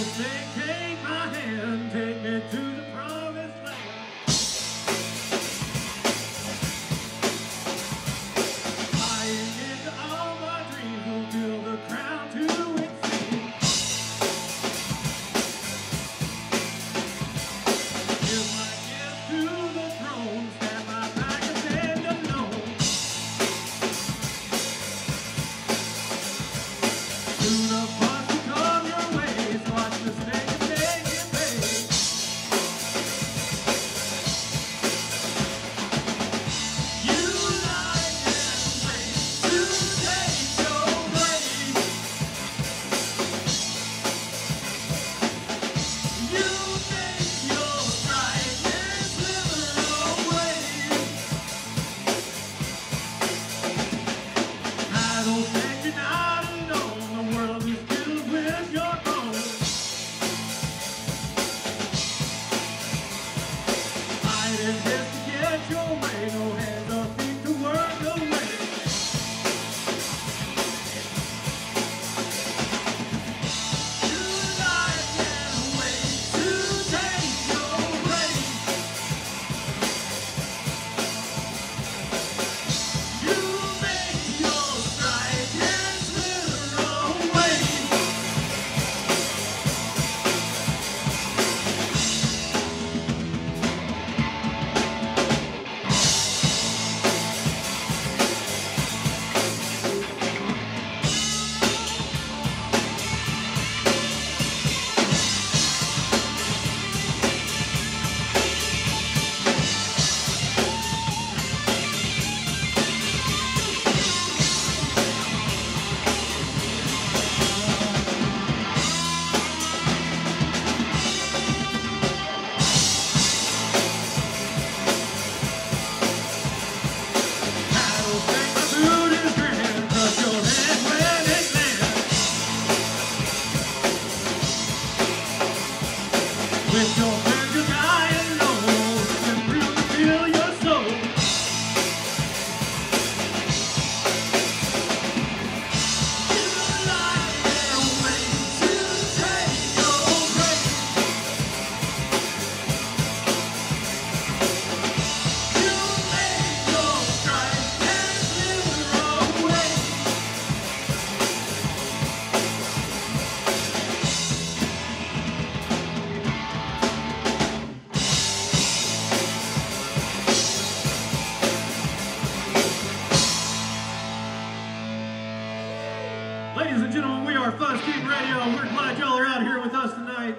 Ladies and gentlemen, we are Fuzz King Radio. We're glad y'all are out here with us tonight.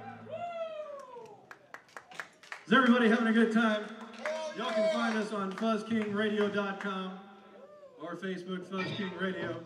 Is everybody having a good time? Y'all can find us on fuzzkingradio.com or Facebook, Fuzz King Radio.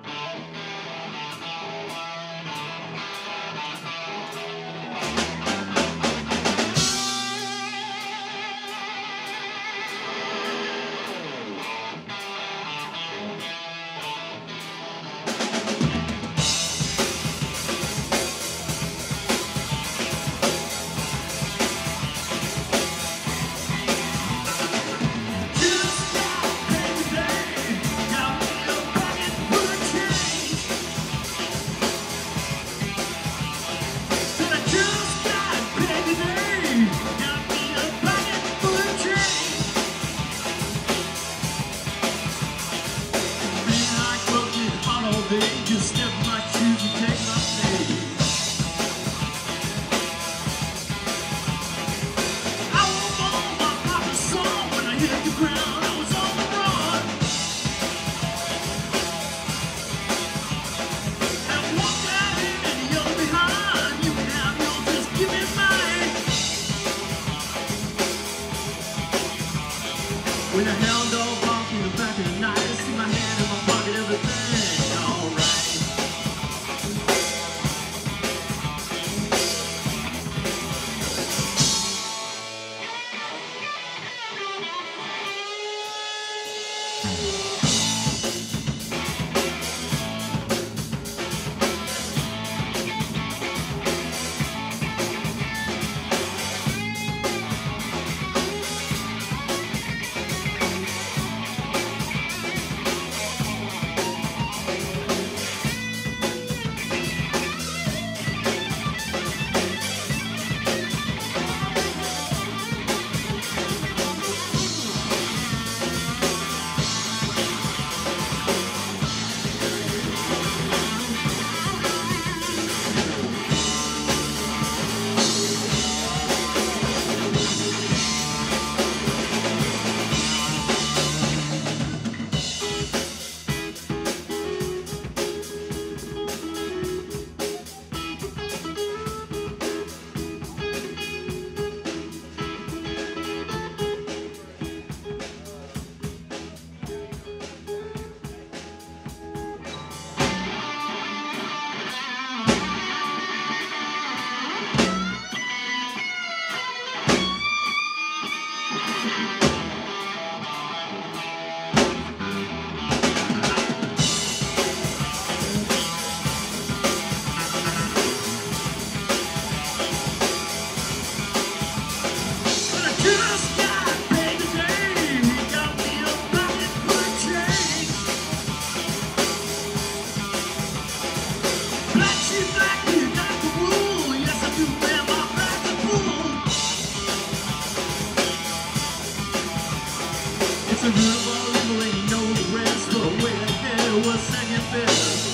When the hound dog walked in the back of the night, I see my hand in my pocket, everything alright. So good of all evil and you know the rest. But way back there was second best.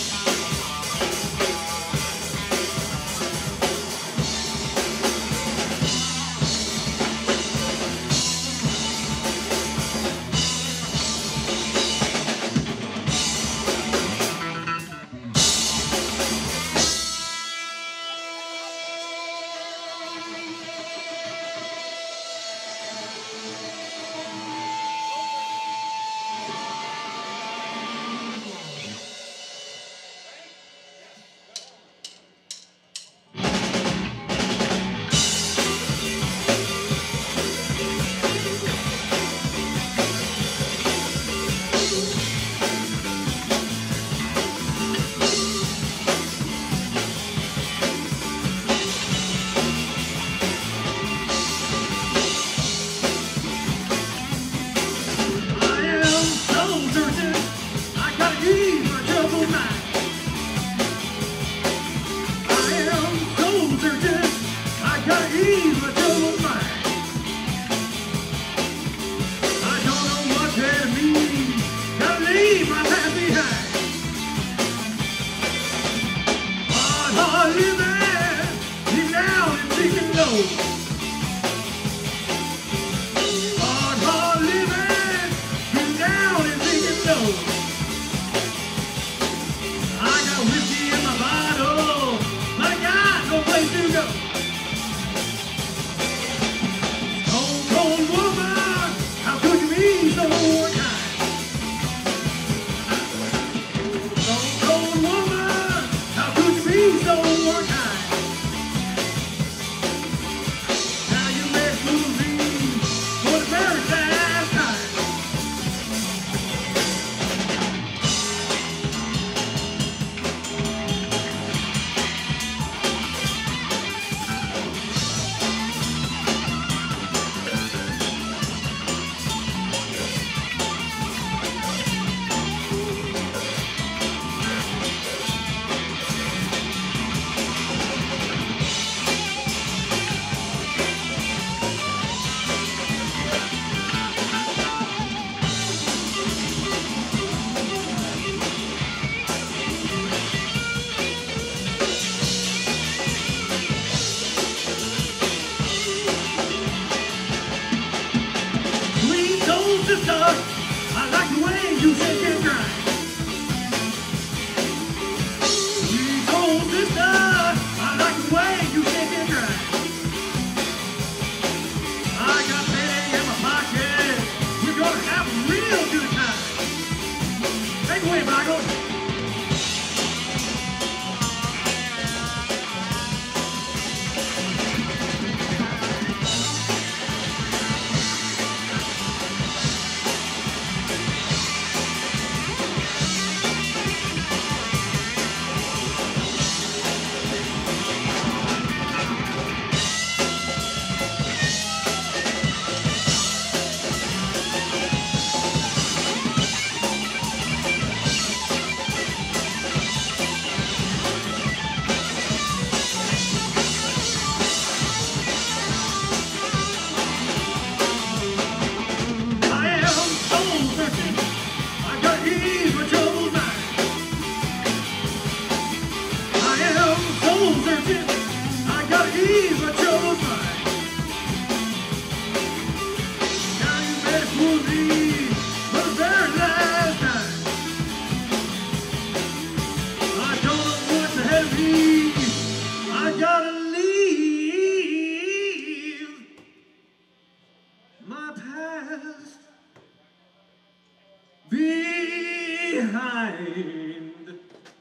Behind.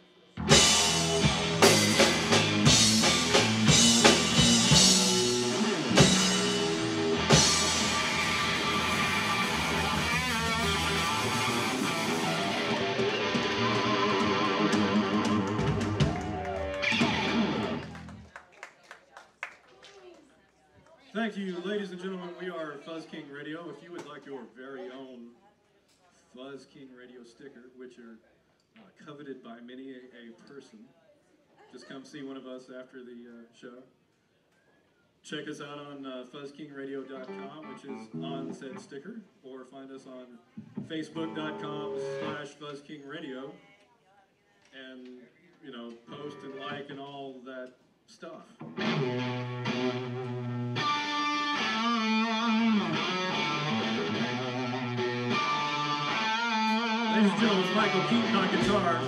Thank you, ladies and gentlemen. We are Fuzz King Radio. If you would like your very own Fuzz King Radio sticker, which are coveted by many a person, just come see one of us after the show. check us out on fuzzkingradio.com, which is on said sticker, or find us on facebook.com/fuzzkingradio, and, you know, post and like and all that stuff. Ladies and gentlemen, Michael Keaton on guitar.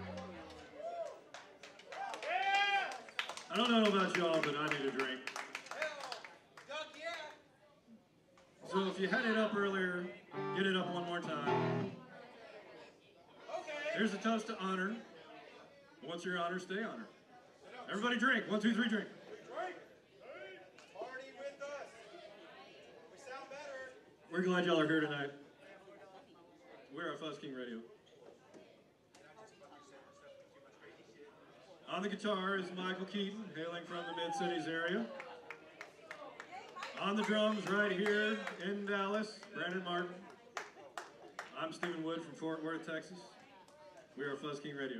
I don't know about y'all, but I need a drink. if you had it up earlier, get it up one more time. Here's a toast to honor. Once you're honored, stay honored. Everybody drink. 1, 2, 3, drink. Party with us. We sound better. We're glad y'all are here tonight. We're at Fuzz King Radio. On the guitar is Michael Keaton, hailing from the Mid-Cities area. On the drums right here in Dallas, Brandon Martin. I'm Stephen Wood from Fort Worth, Texas. We are Fuzz King Radio.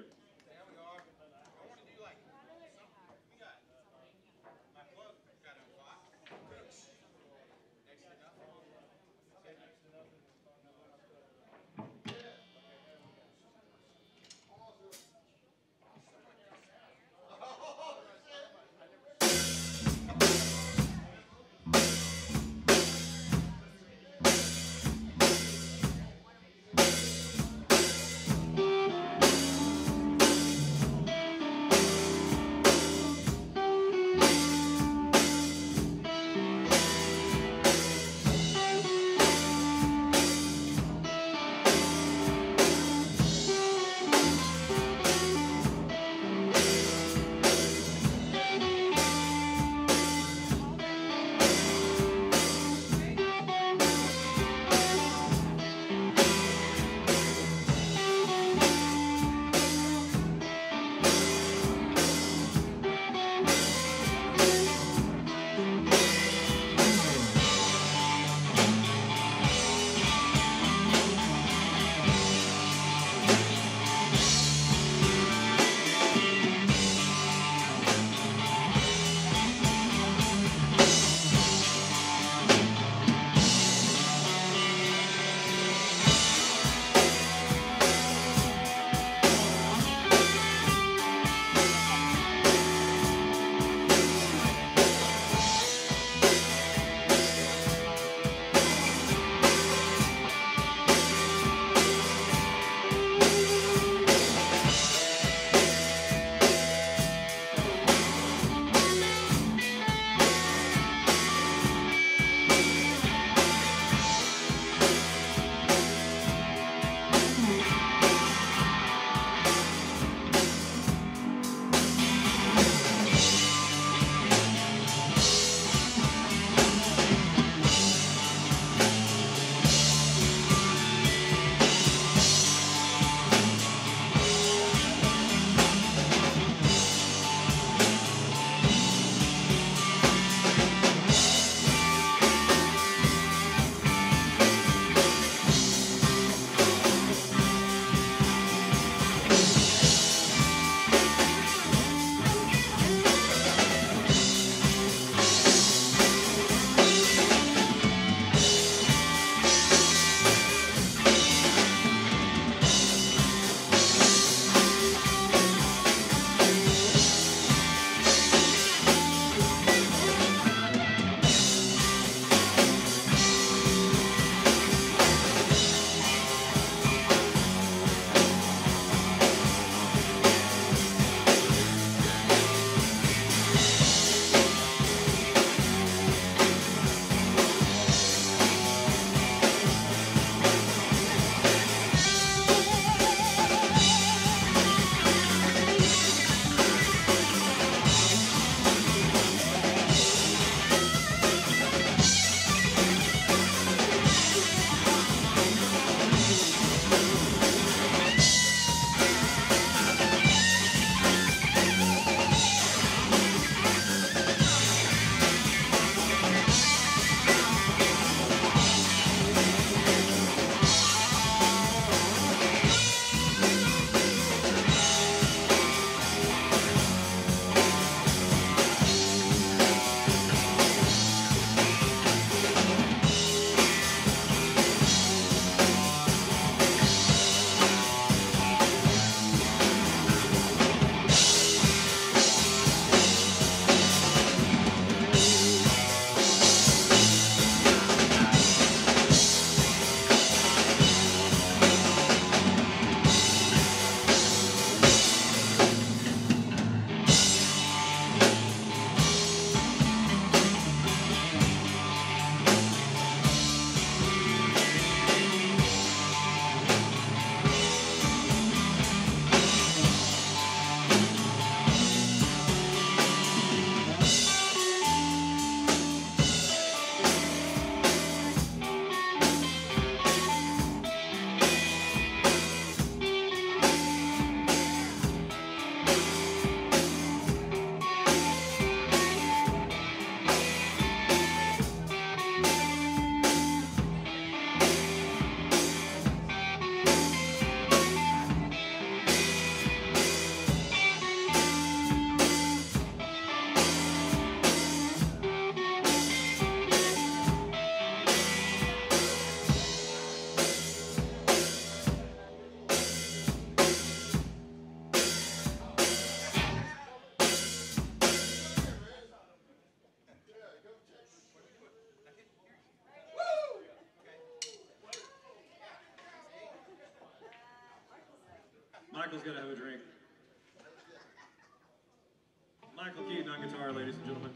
Michael's got to have a drink. Michael Keaton on guitar, ladies and gentlemen.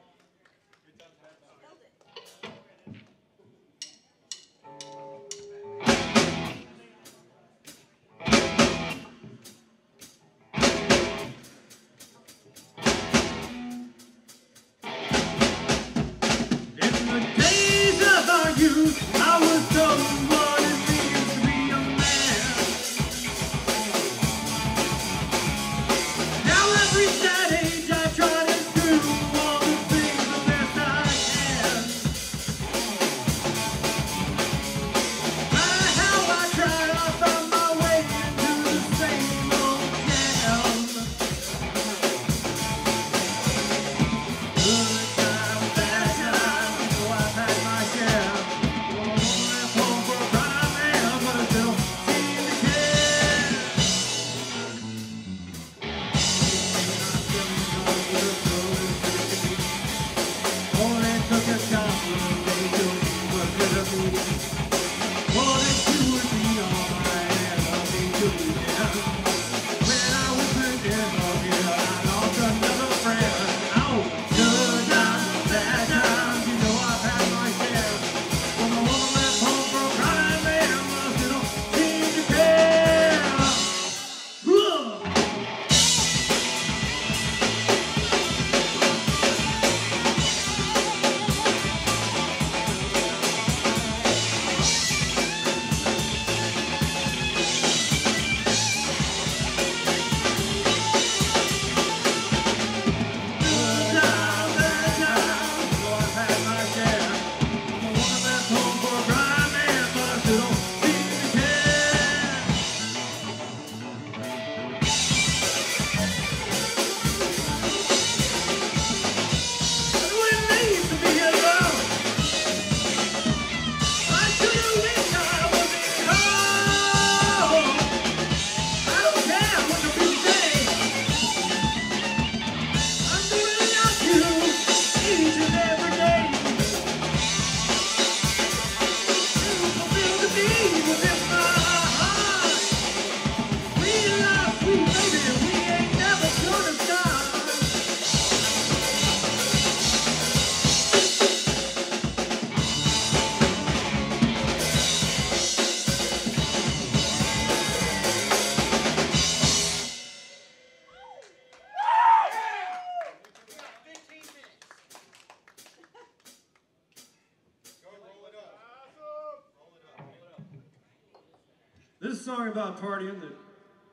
This is a song about partying that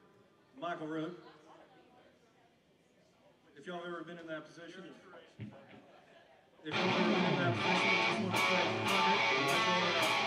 Michael wrote. If y'all have ever been in that position, if y'all have ever been in that position, you just want to say, fuck it, let's roll it out.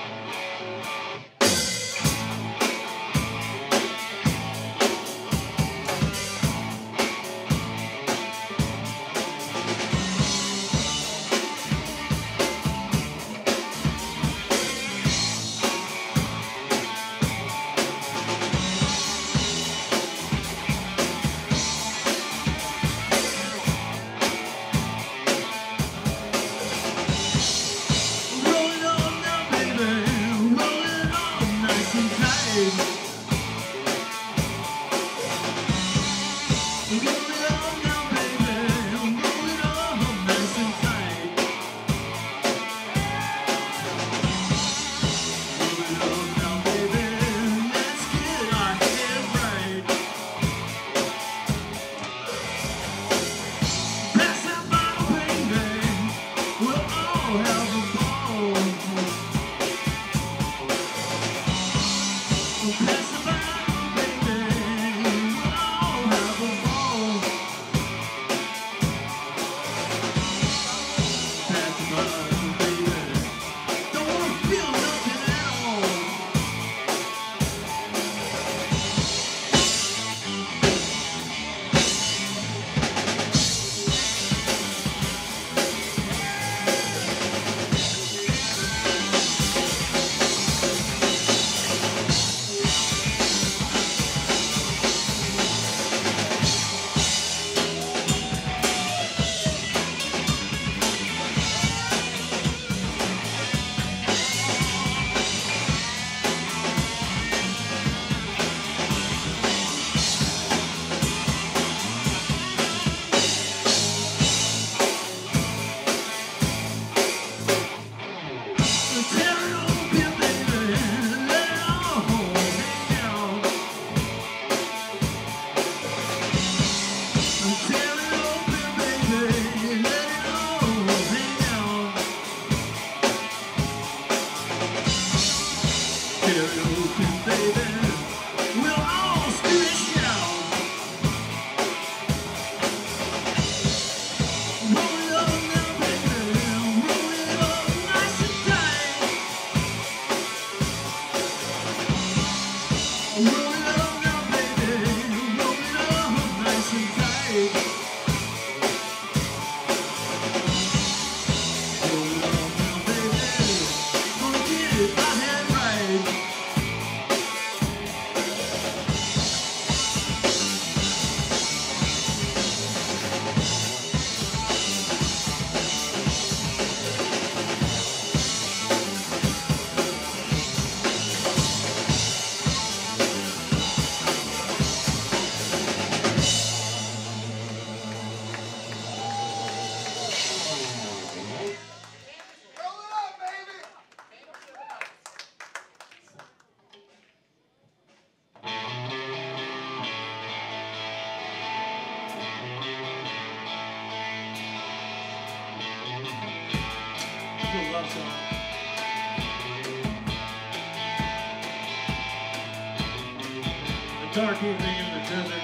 dark evening in the desert.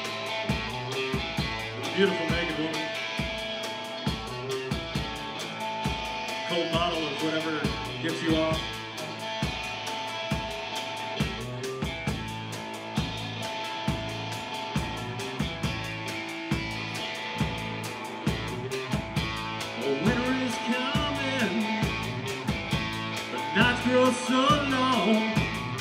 A beautiful naked woman. Cold bottle of whatever gets you off. Winter is coming, but nights grow so long.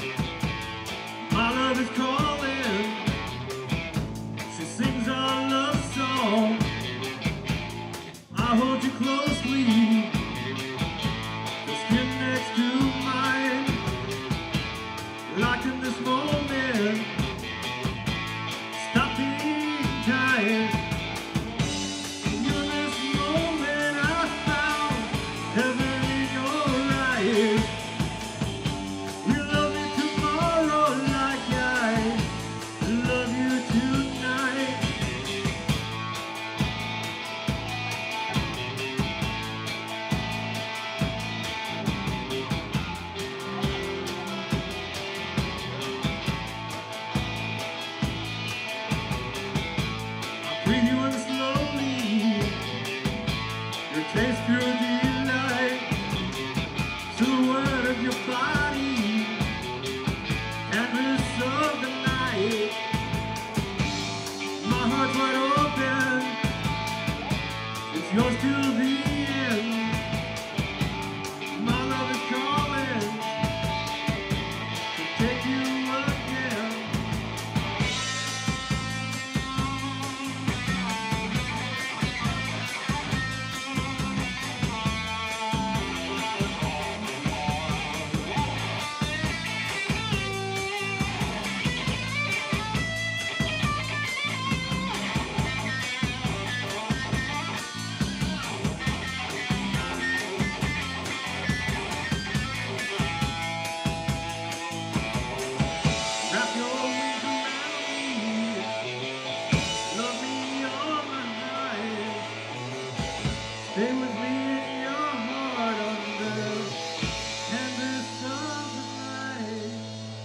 My love is calling, she sings our love song. I hold you closely, the skin next to mine. Locked in this moment, stop being tired. Heaven in your eyes. We love you tomorrow like I love you tonight. I breathe you in slowly. Your taste grew delight. To the word of your body, canvas of the night. My heart's wide open, it's yours till the end. My love is calling to take you again. Wrap your wings around me, love me all my life. Stay with me in your heart under canvas of the night.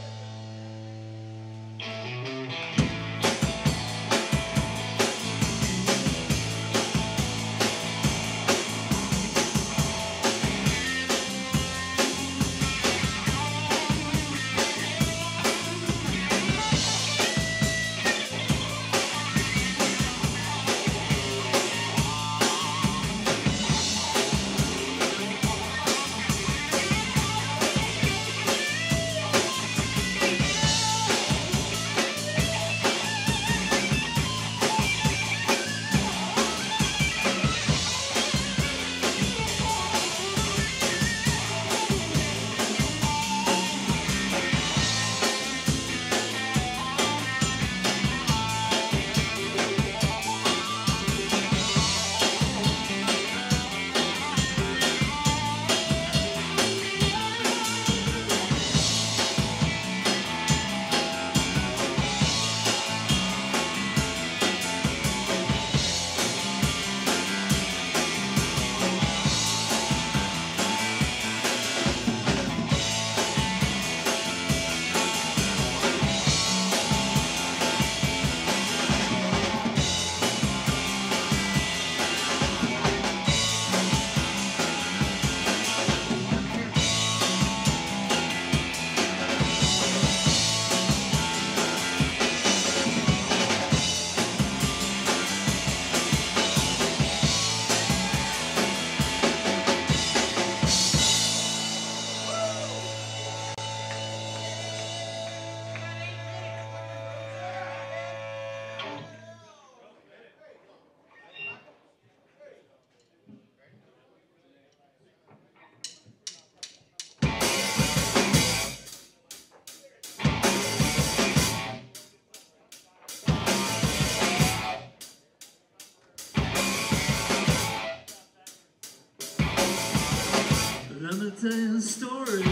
Let me tell you a story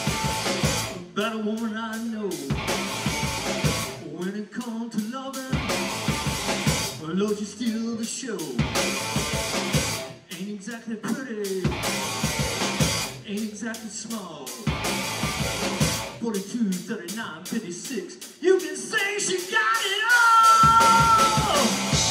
about a woman I know. When it comes to loving, well, Lord, you steal the show. Ain't exactly pretty, ain't exactly small, but it's 32, 39, 56. You can say she got it all.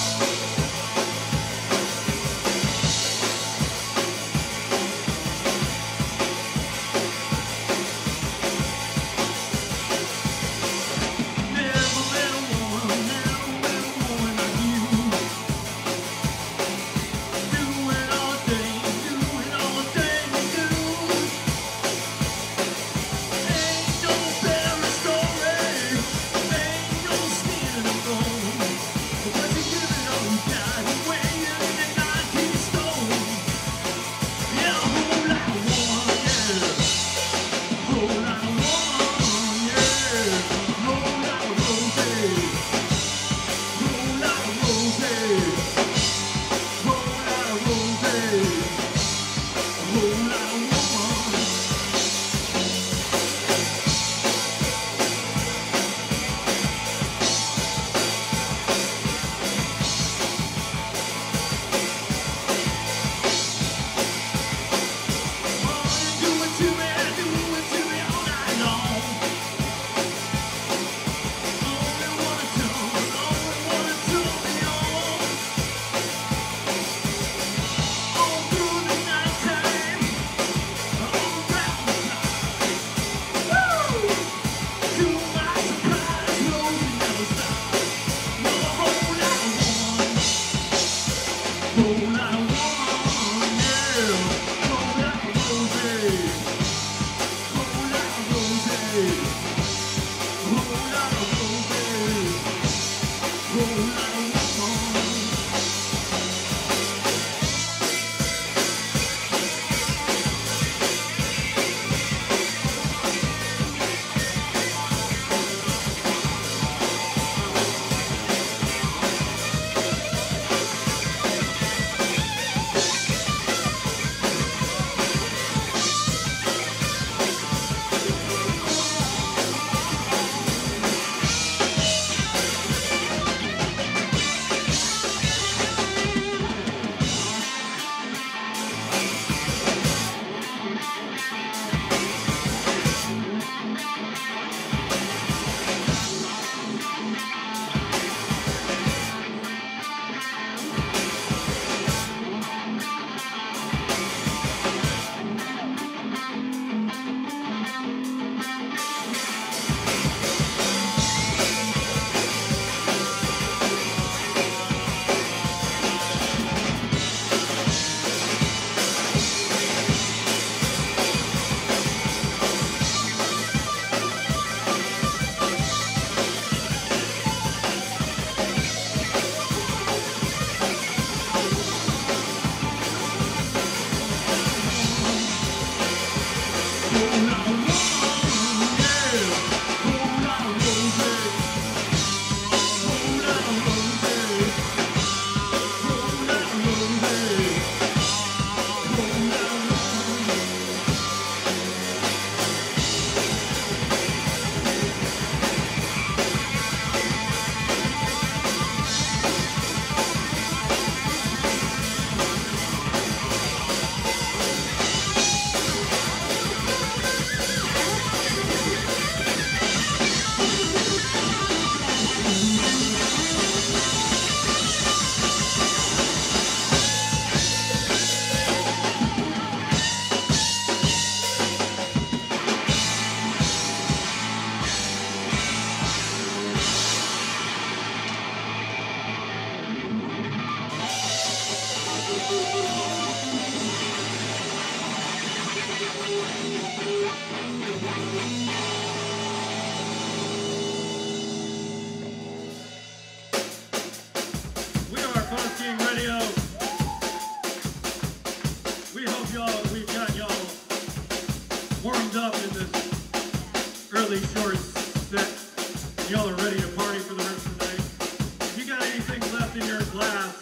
Really short set. Y'all are ready to party for the rest of the night. If you got anything left in your glass,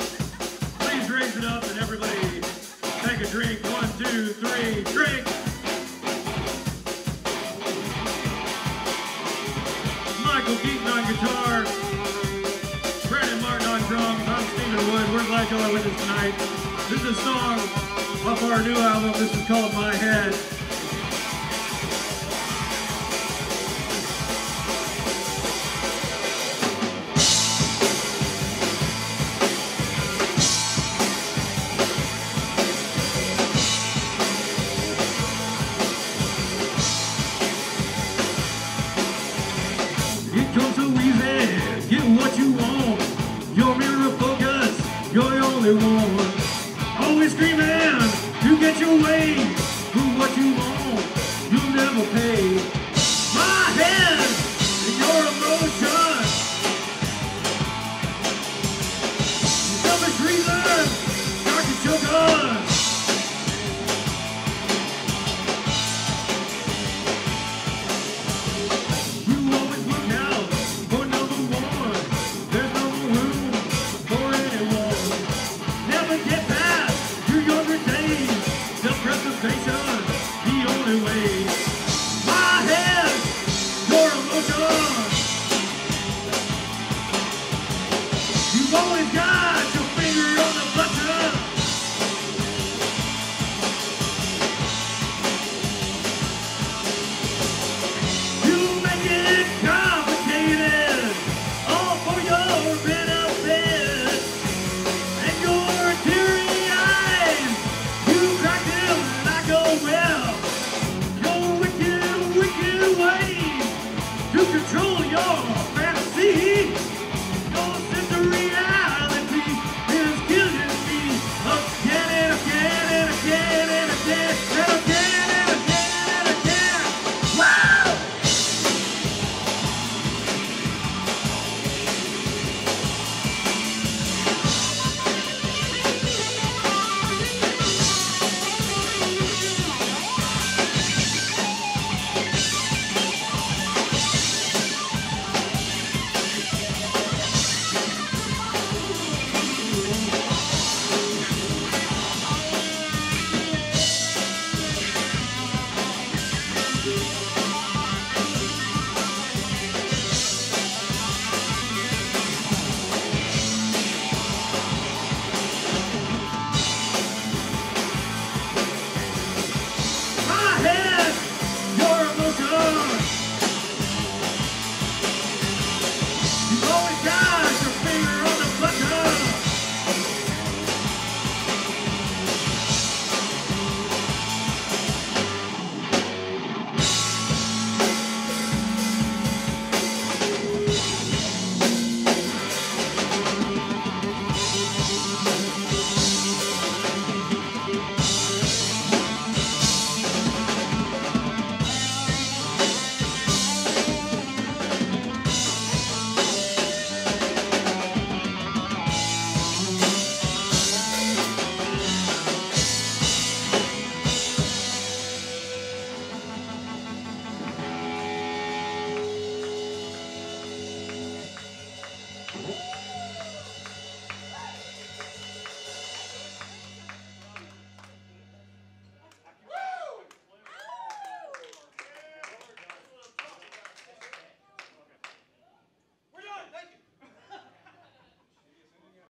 please raise it up and everybody take a drink. 1, 2, 3, drink! Michael Keaton on guitar, Brandon Martin on drums, I'm Stephen Wood. We're glad y'all are with us tonight. This is a song off our new album. This is called My Head. you want. Your mirror focus, you're the only one. Always screaming, you get your way. Do what you want, you'll never pay. My head and your emotion. Selfish reason, start to choke us. You've always got your finger on the button. You make it complicated, all for your benefit. And your teary eyes, you crack them like a whip. Your wicked, wicked ways to control your